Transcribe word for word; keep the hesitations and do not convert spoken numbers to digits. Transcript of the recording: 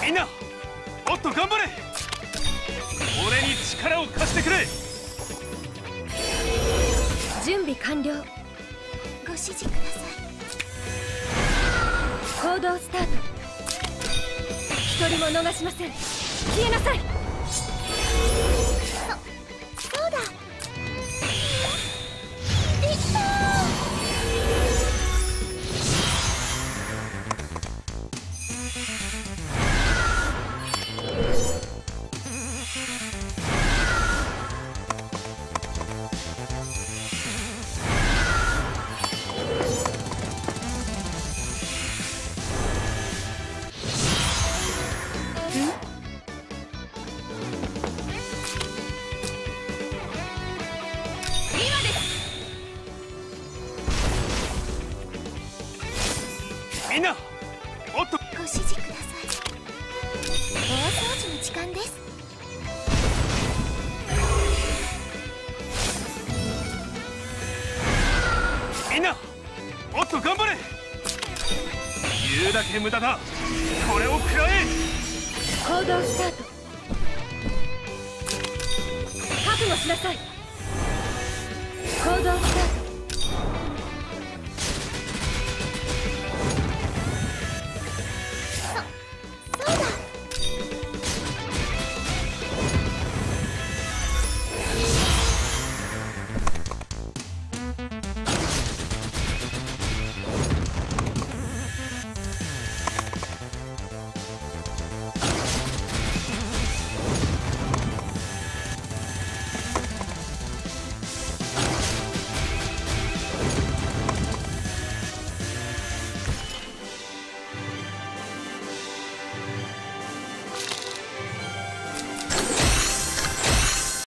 みんなもっと頑張れ。俺に力を貸してくれ。 準備完了。 ご指示ください。 行動スタート。一人も逃しません。消えなさい。 そそうだ。できたみんなもっとご指示ください。大掃除の時間です。 みんなもっと頑張れ。言うだけ無駄だ。これを食らえ。 行動スタート。覚悟しなさい。行動スタート。